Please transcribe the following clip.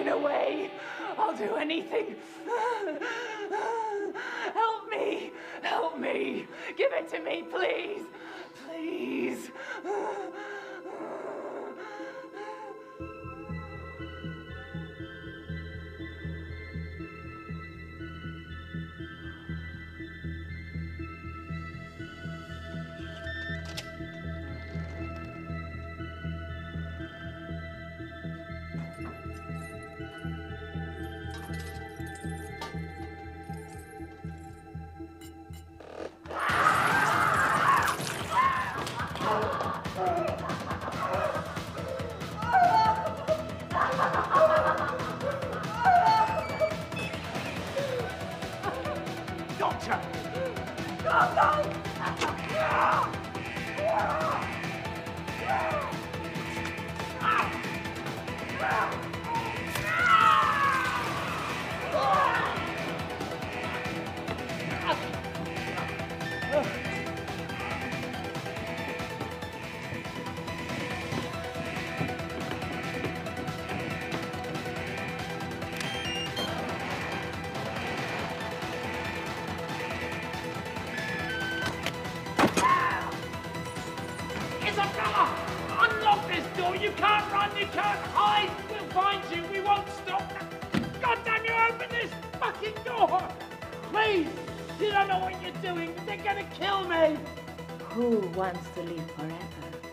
away. I'll do anything. Help me. Help me. Give it to me, please. Please. Doctor! Isabella! Unlock this door! You can't run, you can't hide! We'll find you, we won't stop! God damn you, open this fucking door! Please! You don't know what you're doing, they're gonna kill me! Who wants to live forever?